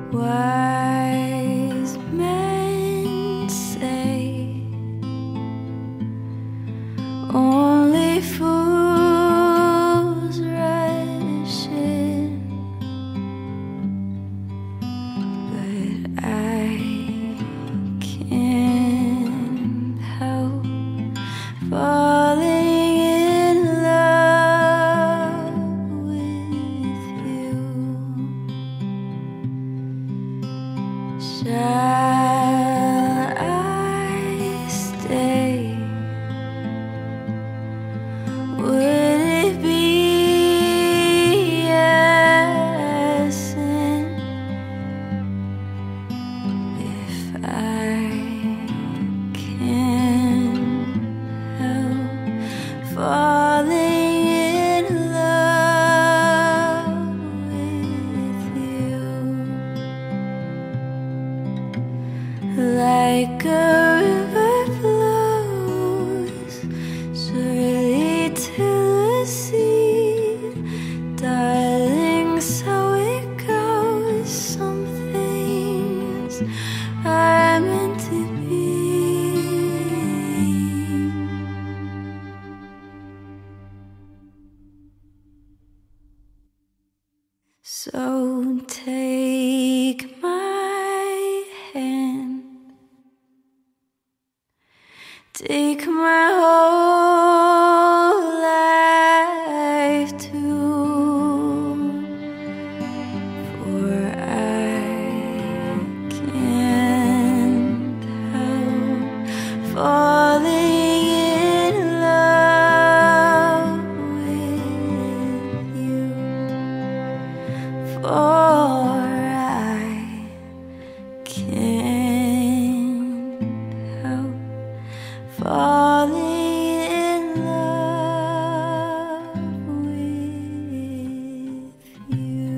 Wise men say only fools rush in, but I can't help falling in love with you. Shall I stay? Would it be a sin if I can't help falling in love with you? Like a river flows surely to the sea, darling, so it goes. Some things are meant to be. So take my hand, take my whole life too, for I can't help falling in love with you, for I can't help falling in love with you.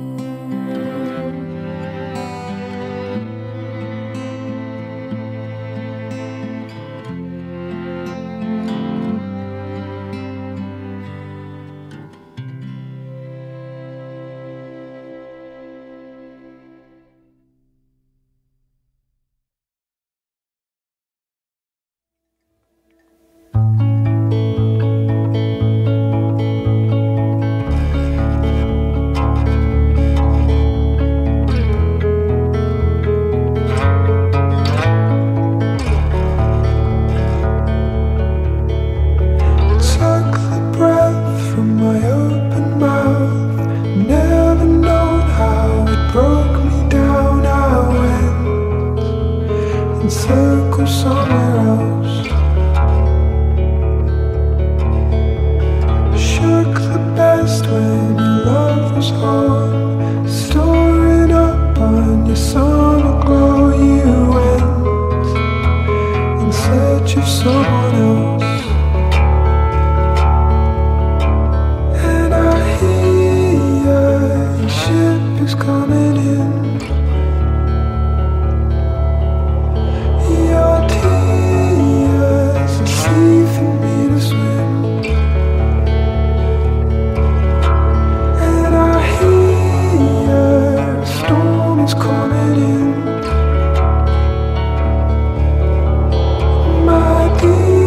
Took the breath from my open mouth. Never known how it broke me down. I went in circles somewhere else. Shook the best when your love was home, storing up on your summer glow. You went in search of someone else. And I hear your ship is coming in. Your tears, a sea for me to swim. And I hear a storm is coming in. My dear,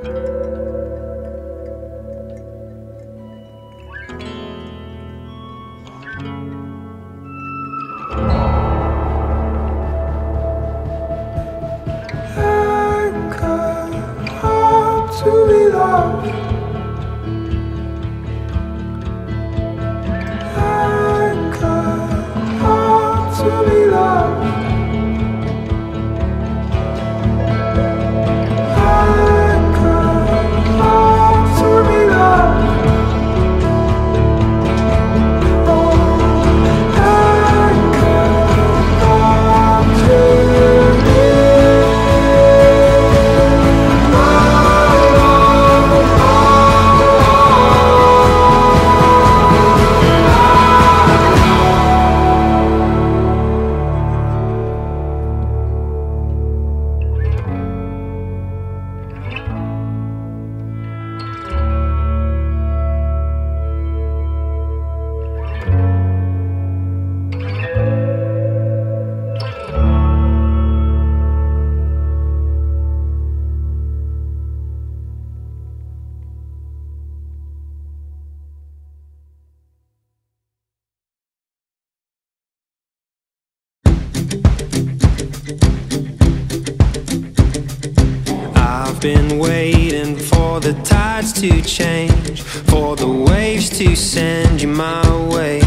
Been waiting for the tides to change, for the waves to send you my way.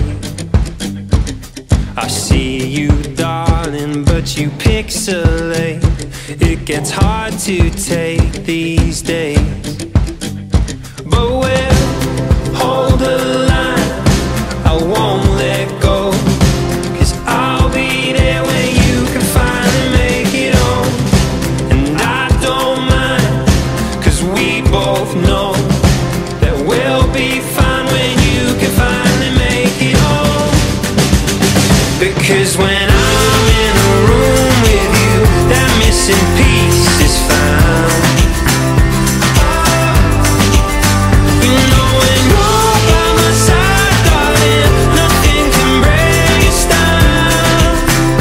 I see you, darling, but you pixelate. It gets hard to take these days, but we'll hold the line. I won't let go, 'cause I'll be there when you can finally make it home. And I don't mind, 'cause we both know that we'll be fine when you can finally make it home. Because when I'm in a room with you, that missing piece is found. You know when you're by my side, darling, nothing can break us down.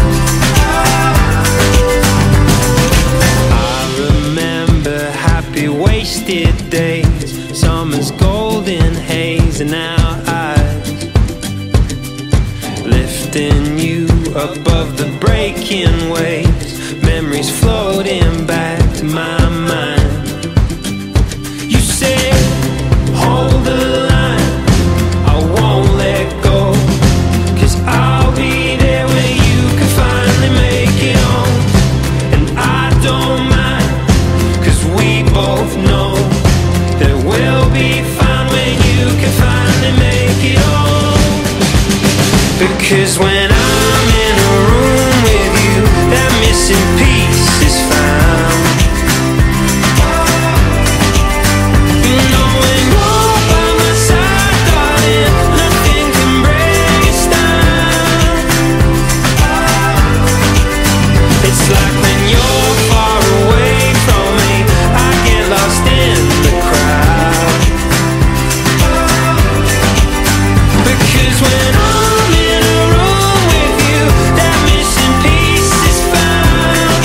I remember happy wasted days, summer's golden haze in our eyes, lifting you above the breaking waves, memories floating back to my mind. You said, hold the line, I won't let go, 'cause I'll be there when you can finally make it home. And I don't mind, 'cause we both know that we'll be fine when you can finally make it home. Because when I'm in a room with you, that missing piece is found. You know when you're by my side, darling, nothing can break us down. It's like when you're far away from me, I get lost in the crowd. Because when I'm in a room with you, that missing piece is found.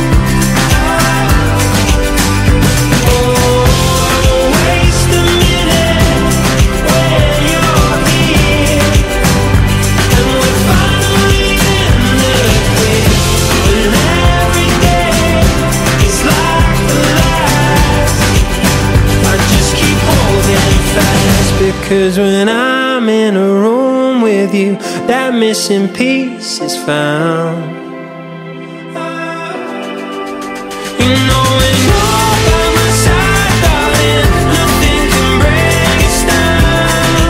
Oh, don't waste a minute when you're here, and we're finally in the clear. When every day is like the last, I just keep holding fast. Because when I'm in a room with you, that missing piece is found. You know when you're by my side, darling, nothing can break us down.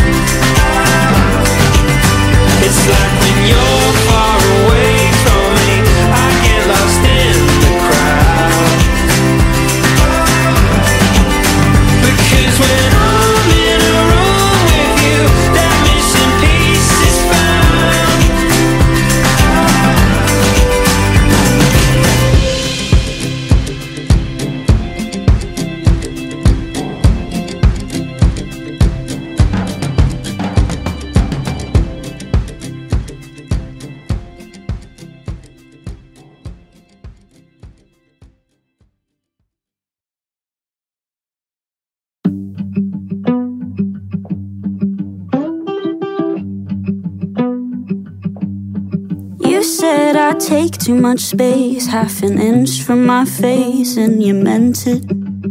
It's like when you're far away from me, I get lost in the crowd. Because when I'm in a room with you, that missing piece is found. said I take too much space, half an inch from my face, and you meant it.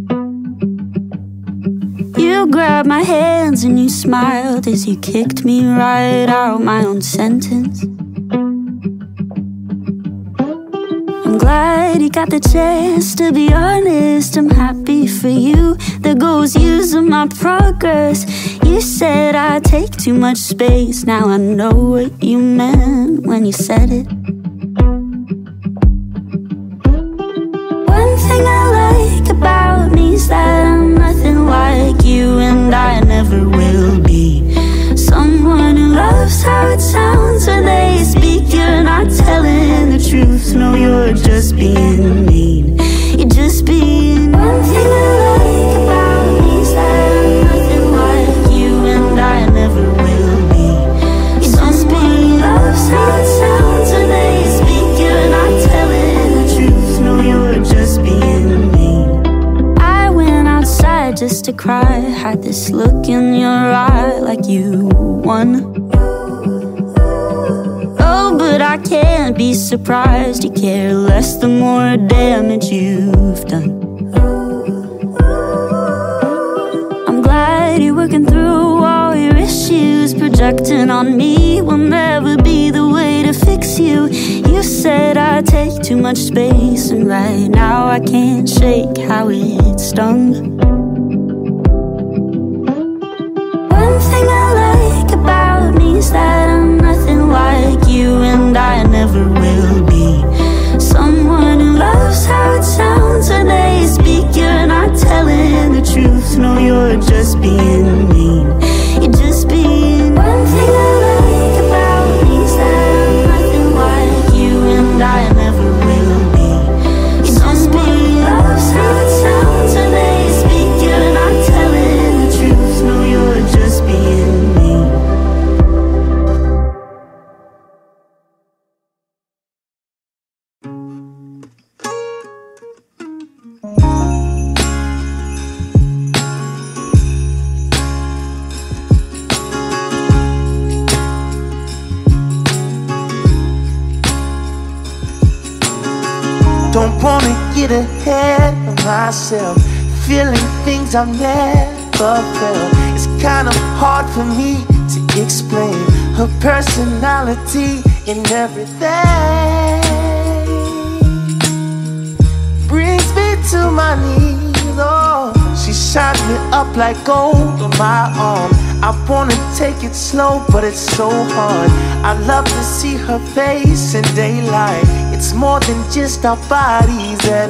You grabbed my hands and you smiled as you kicked me right out my own sentence. I'm glad you got the chance to be honest. I'm happy for you. There goes years of my progress. You said I take too much space. Now I know what you meant when you said it. One thing I like about me is that I'm nothing like you, and I never will be. Someone who loves how it sounds when they speak. You're not telling the truth, no, you're just being mean. You're just being. One thing I like about me is that I'm nothing like you, and I never will be. Someone who loves how it sounds when they speak. You're not telling the truth, no, you're just being mean. I went outside just to cry, had this look in your eye like you won. Oh, but I can't be surprised. You care less the more damage you've done. I'm glad you're working through all your issues. Projecting on me will never be the way to fix you. You said I take too much space, and right now I can't shake how it stung. One thing I like about me is that I'm nothing like you, and I never will be. Someone who loves how it sounds when they speak. You're not telling the truth, no, you're just being mean. You're just being. One thing I like about me is that I'm nothing like you, and I never will be. Someone who loves how it sounds when they speak. You're not telling the truth, no, you're just being mean. Don't wanna get ahead of myself, feeling things I've never felt. It's kind of hard for me to explain her personality and everything. Brings me to my knees, oh. She shines me up like gold on my arm. I wanna take it slow, but it's so hard. I love to see her face in daylight. It's more than just our bodies at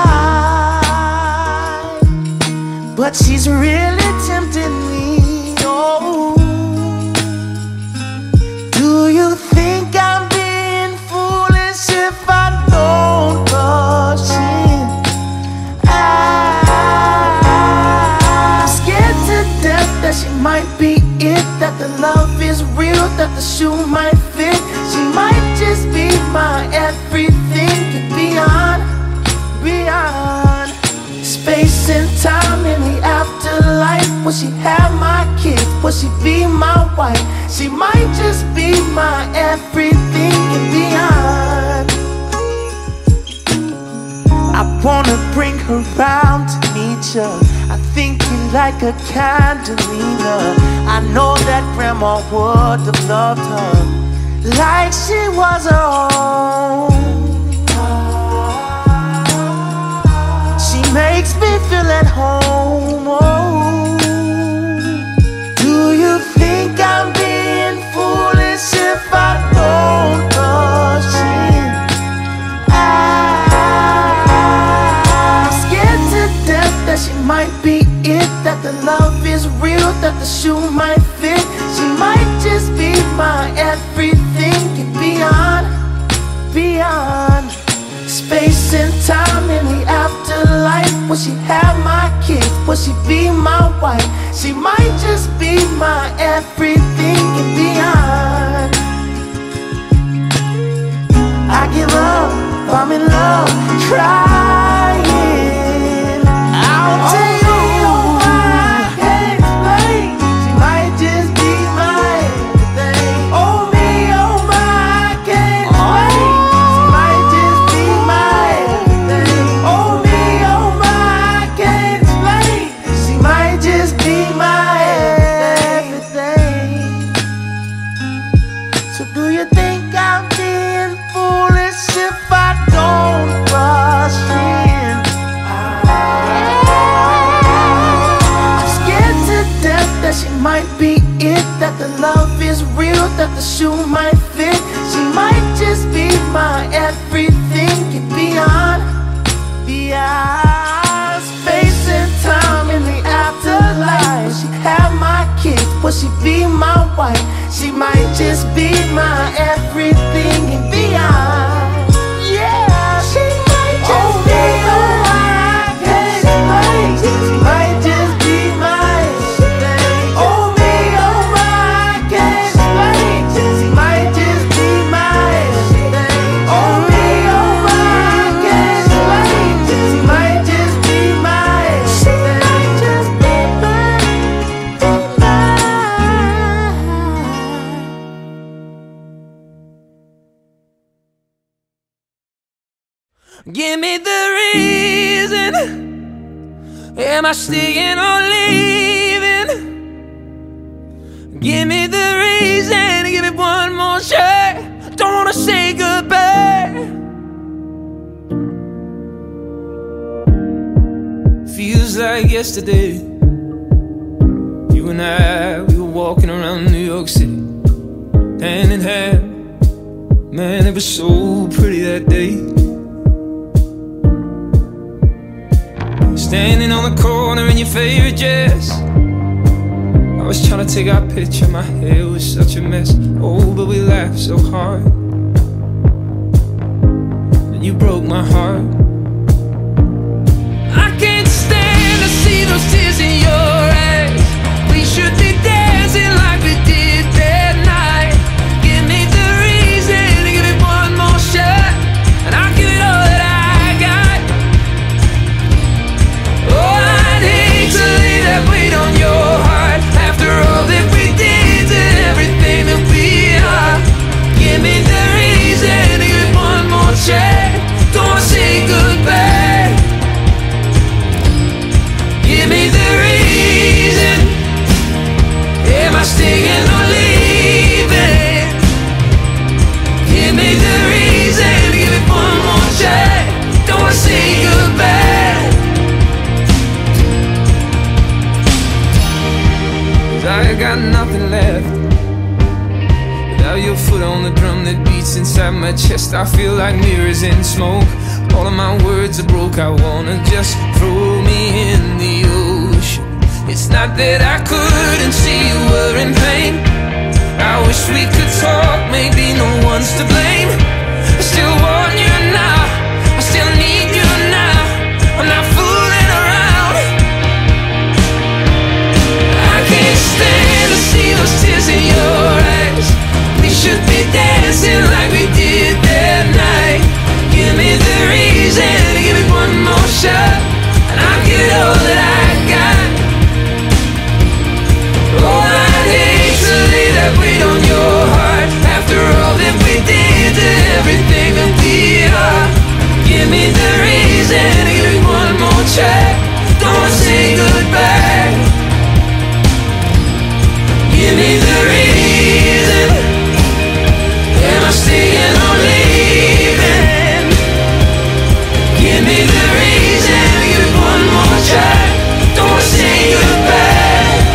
night. But she's really tempting me, oh. Do you think I'm being foolish if I don't rush in? I'm scared to death that she might be it, that the love is real, that the shoe might fit. She might just be my everything and beyond, beyond space and time in the afterlife. Will she have my kids? Will she be my wife? She might just be my everything and beyond. I wanna bring her round to meet ya. I think you like a candelina. I know that grandma would have loved her like she was her own. She makes me feel at home, oh. Do you think I'm being foolish if I don't rush in? I'm scared to death that she might be it, that the love is real, that the shoe might fit. She might just be my everything and beyond, beyond space and time in the afterlife. Will she have my kids? Will she be my wife? She might just be my everything and beyond. I give up, I'm in love, crying out to you. Wait. might be it, that the love is real, that the shoe might fit. She might just be my everything and beyond. Beyond space and time in the afterlife. Will she have my kids? Will she be my wife? She might just be my everything and beyond. Yeah, she might just be my everything. She might just be my everything. Oh me, oh my, I can't explain. She might just be my everything. Oh me, oh my, I can't explain. She might just be my everything. She might just be Give me the reason. Am I staying or leaving? Give me the reason. Give it one more try. Don't wanna say goodbye. Feels like yesterday. You and I, we were walking around New York City, hand in hand. Man, it was so pretty that day. Standing on the corner in your favorite dress. I was trying to take our picture, my hair was such a mess. Oh, but we laughed so hard. And you broke my heart. I can't stand to see those tears in your eyes. We should be dancing like we did that night. Give me the reason to give it one more shot, and I'll give it all that I got. Oh, I'd hate to lay that weight on your heart. After all that we did to everything that we are. Give me the reason to give it one more try. Don't wanna say goodbye. Give me the reason. Am I staying or leaving? Give me the reason to give it one more try. Don't wanna say goodbye. 'Cause I got nothing left without your foot on the drum that beats inside my chest. I feel like mirrors in smoke. All of my words are broke. I wanna just throw me in the ocean. It's not that I couldn't see you were in pain. I wish we could talk, maybe no one's to blame. I still want you now, I still need you now. I'm not fooling around. I can't stand to see those tears in your eyes. We should be dancing like we did that night. Give me the reason to give it one more shot, and I'll give it all that I got. Oh, I'd hate to lay that weight on your heart. After all that we did to everything that we are. Give me the reason to give it one more try. Don't wanna say goodbye. Give me the reason. Am I staying or leaving? Give me the reason to give it one more try. Don't wanna say goodbye.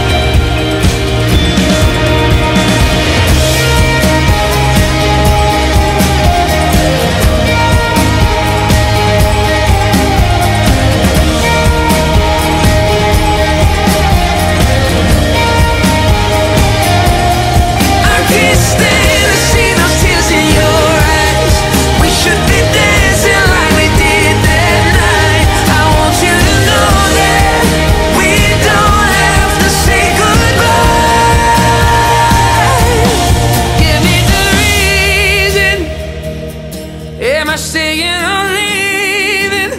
I can't stand to see those tears in your eyes. We should be dancing like we did that night. I want you to know that we don't have to say goodbye. Give me the reason. Am I staying or leaving?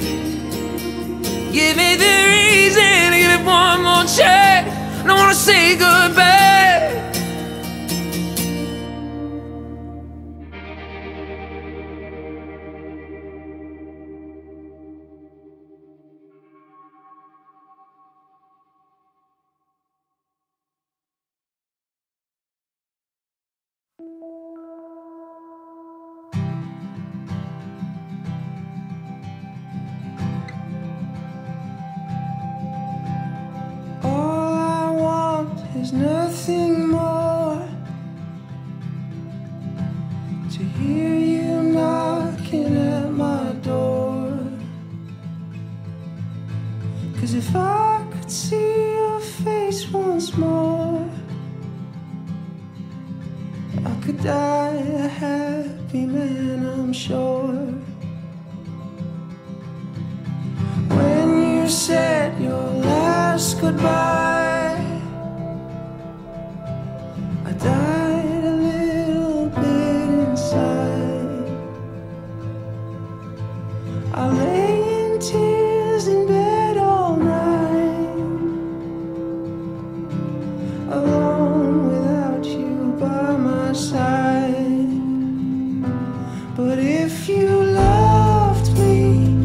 Give me the reason to give it one more try. I don't wanna say goodbye. All I want is nothing more to hear you knocking at my door. 'Cause if I could see your face once more, I could die a happy man, I'm sure. When you said your last goodbye, I died a little bit inside. I lay in tears in bed all night, alone without you by my side. But if you loved me,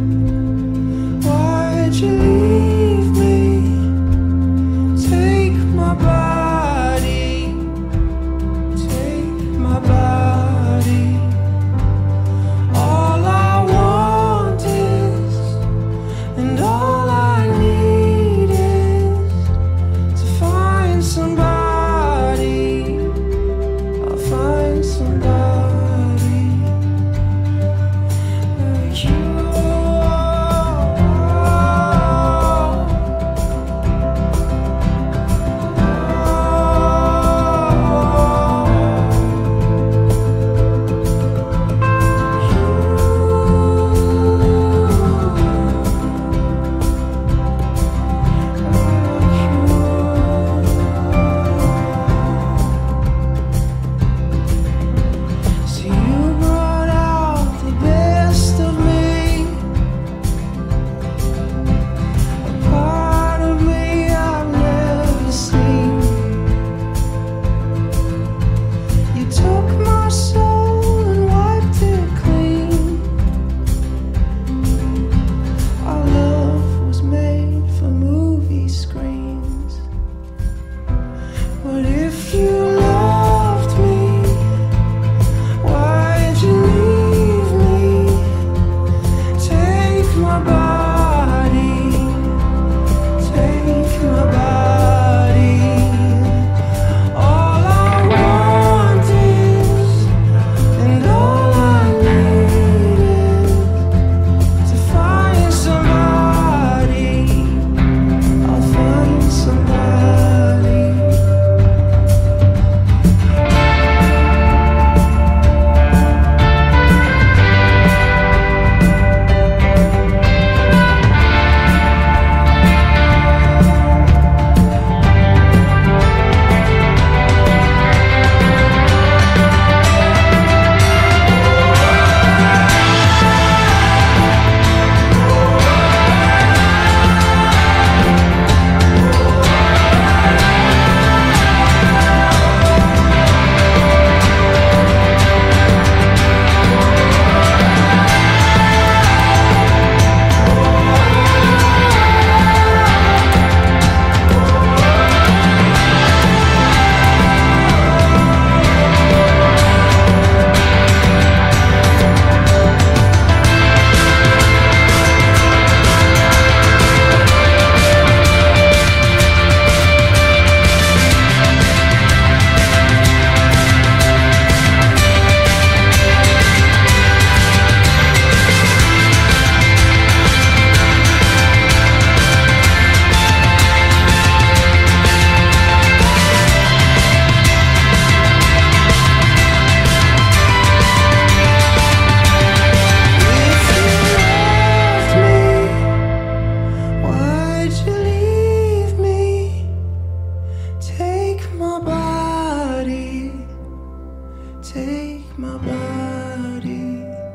why'd you leave me? Take my body, take my body. All I want is, and all I need is to find somebody. I'll find somebody like you. So you brought out the best of me, a part of me I've never seen. You took my soul and wiped it clean. Our love was made for movie screens. But if you loved me, why'd you leave me? Take my body, take my body. All I want is, and all I need is to find somebody. I'll find somebody. Why'd you leave me? Take my body, take my body.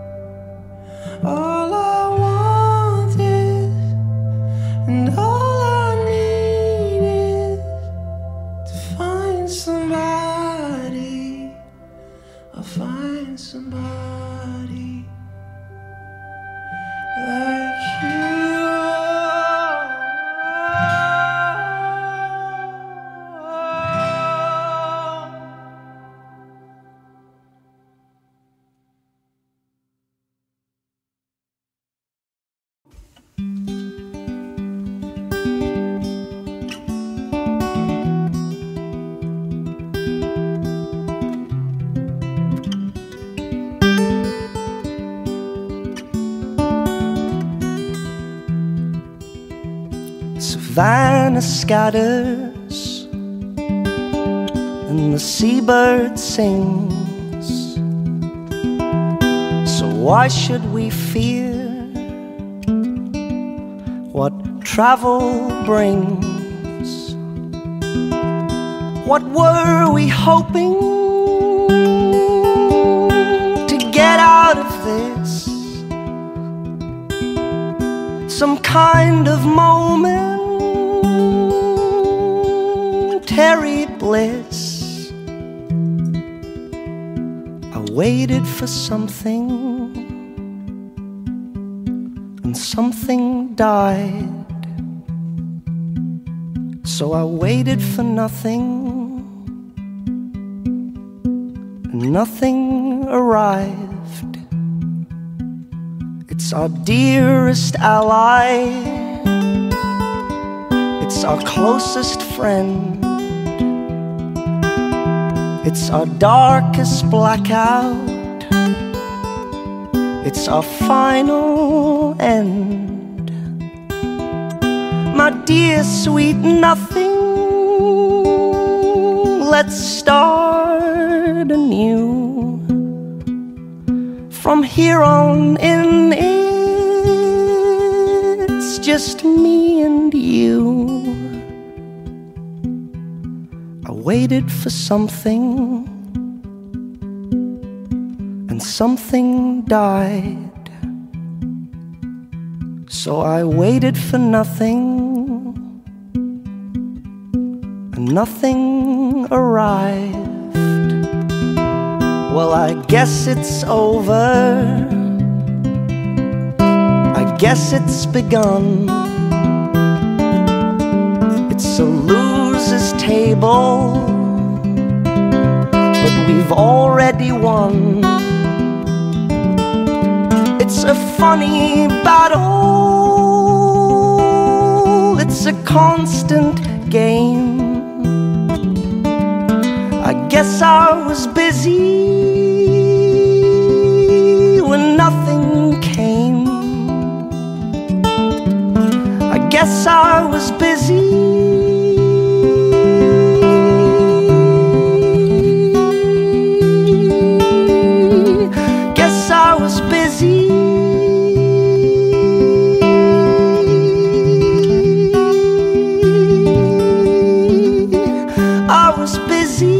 All I want is, and all I need is to find somebody. I'll find somebody like you. Savannah scatters and the seabird sings. So why should we fear what travel brings? What were we hoping to get out of this? Some kind of momentary bliss. I waited for something, and something died. So I waited for nothing, and nothing arrived. It's our dearest ally, it's our closest friend, it's our darkest blackout, it's our final end. My dear sweet nothing, let's start anew. From here on in, it's just me and you. I waited for something, and something died. So I waited for nothing, and nothing arrived. Well, I guess it's over, I guess it's begun. It's a loser's table, but we've already won. It's a funny battle, it's a constant game. I guess I was busy when nothing came. I guess I was busy. Guess I was busy. I was busy.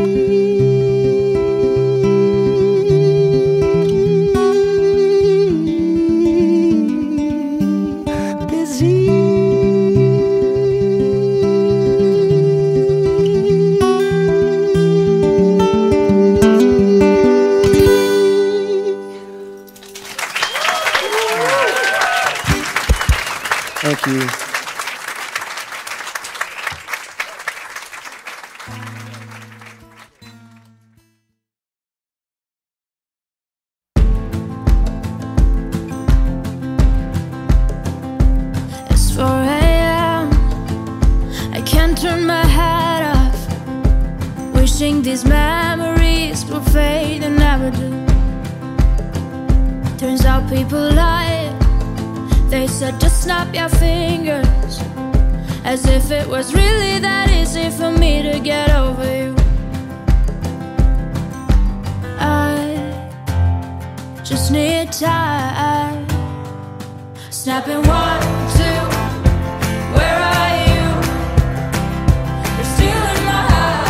Thank you. It's 4 AM, I can't turn my head off, wishing these memories will fade and never do. Turns out people lie. They said just snap your fingers, as if it was really that easy for me to get over you. I just need time. Snapping 1, 2, where are you? You're still in my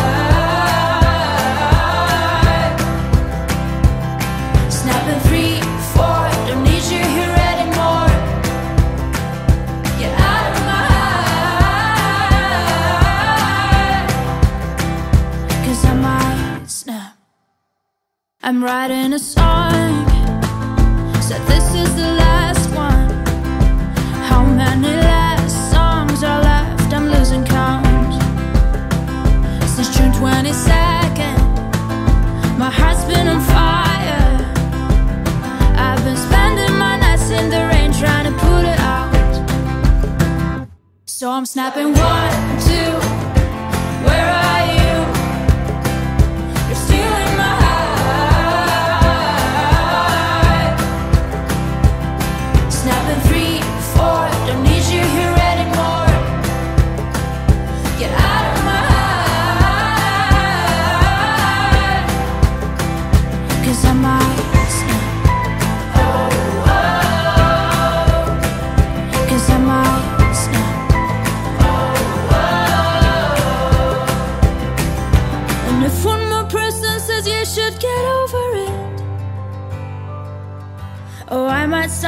heart. Snapping 3, 4, don't need you here anymore. Get out of my heart, 'cause I might snap. I'm writing a song, said this is the last one. How many last songs are left? I'm losing count. Since June 22nd, my heart's been on fire. I've been spending my nights in the rain trying to put it out. So I'm snapping 1, 2, where are you? You're still in my heart. Snapping 3, 4, don't need you here anymore.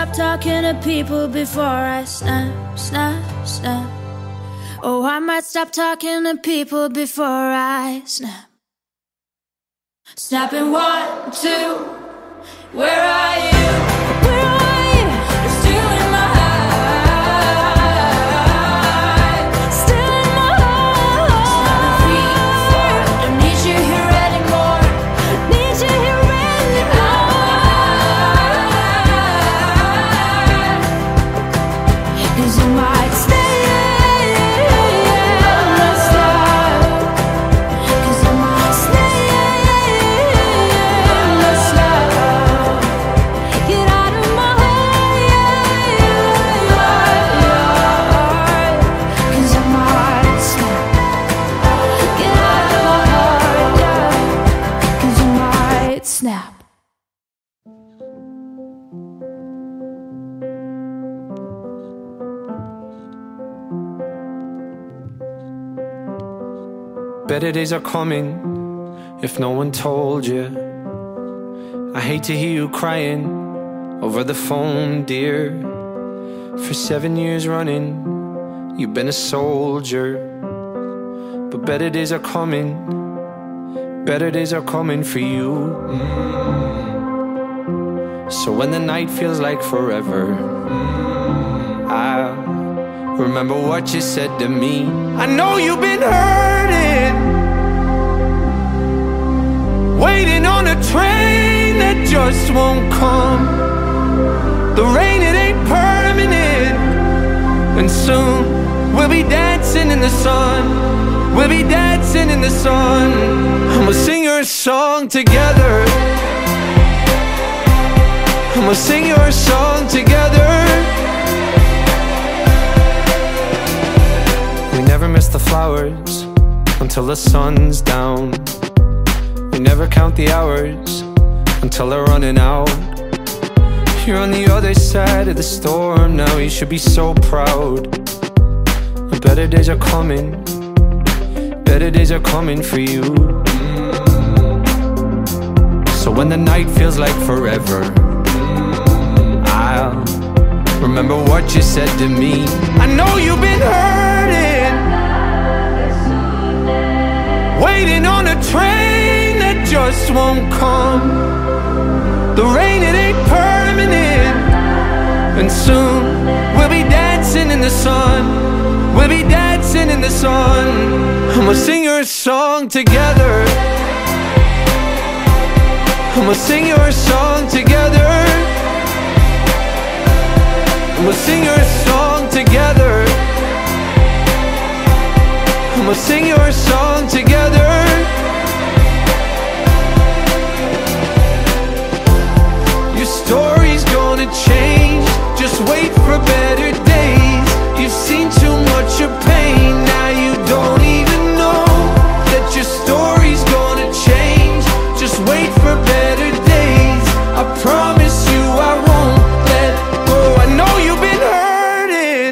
stop talking to people before I snap, snap, snap. Oh, I might stop talking to people before I snap. Snapping 1, 2, where are you? Where are you? You're still in my heart. Still in my heart. Snapping 3, 4, don't need you here anymore. Need you here anymore. 'Cause you might stay. Snap. Better days are coming if no one told you. I hate to hear you crying over the phone, dear. For 7 years running, you've been a soldier. But better days are coming. Better days are coming for you. So when the night feels like forever, I'll remember what you said to me. I know you've been hurting, waiting on a train that just won't come. The rain, it ain't permanent, and soon we'll be dancing in the sun. We'll be dancing in the sun. I'ma sing your song together. I'ma sing your song together. We never miss the flowers until the sun's down. We never count the hours until they're running out. You're on the other side of the storm now. You should be so proud. The better days are coming. Better days are coming for you. So when the night feels like forever, I'll remember what you said to me. I know you've been hurting, waiting on a train that just won't come. The rain, it ain't permanent, and soon we'll be dancing in the sun. We'll be dancing in the sun. I'ma sing your song together. I'ma sing your song together. I'ma sing your song together. I'ma sing your song together. Your story's gonna change. Just wait for better days. You've seen too much of pain. Now you don't even know that your story's gonna change. Just wait for better days. I promise you I won't let go. I know you've been hurting,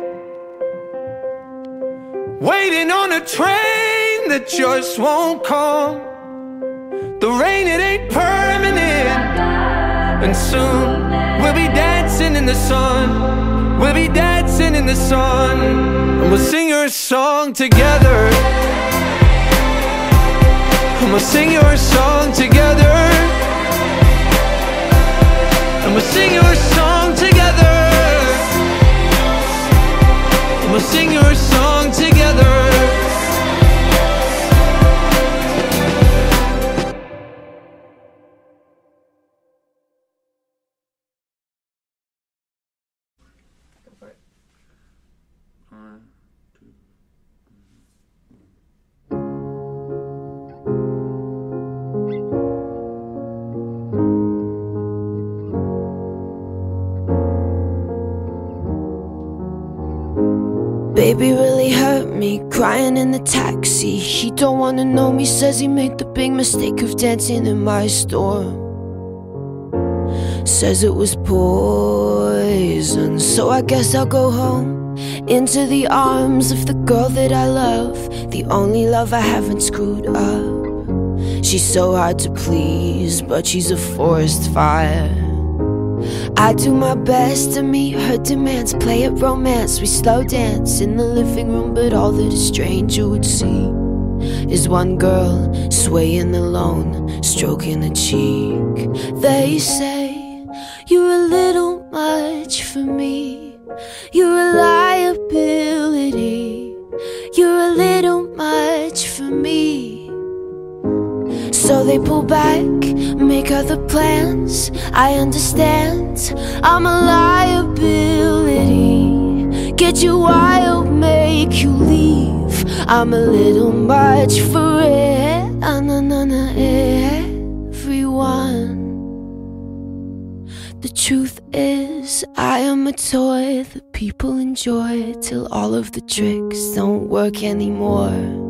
waiting on a train that just won't come. The rain, it ain't permanent, and soon we'll be dancing in the sun. We'll be dancing in the sun. And we'll sing your song together. And we'll sing your song together. And we'll sing your song together. And we'll sing your song together. Baby really hurt me, crying in the taxi. He don't wanna know me, says he made the big mistake of dancing in my storm. Says it was poison, so I guess I'll go home, into the arms of the girl that I love, the only love I haven't screwed up. She's so hard to please, but she's a forest fire. I do my best to meet her demands, play at romance, we slow dance in the living room. But all that a stranger would see is one girl swaying alone, stroking a cheek. They say, you're a little much for me, you're a liability, you're a little much for me. So they pull back, make other plans. I understand, I'm a liability. Get you wild, make you leave. I'm a little much for everyone. The truth is, I am a toy that people enjoy till all of the tricks don't work anymore.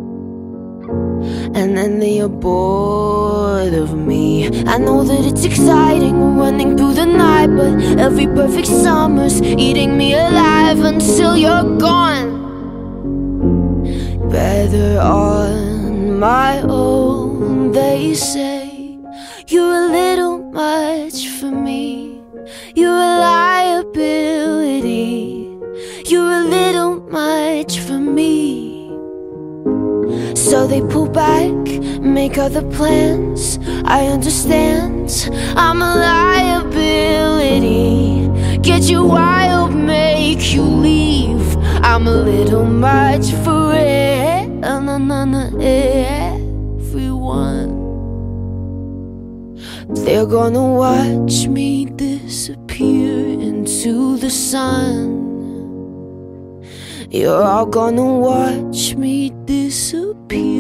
And then they are bored of me. I know that it's exciting running through the night, but every perfect summer's eating me alive until you're gone. Better on my own, they say. You're a little much for me, you're a liability, you're a little much for me. So they pull back, make other plans. I understand, I'm a liability. Get you wild, make you leave. I'm a little much for everyone. They're gonna watch me disappear into the sun. You're all gonna watch me disappear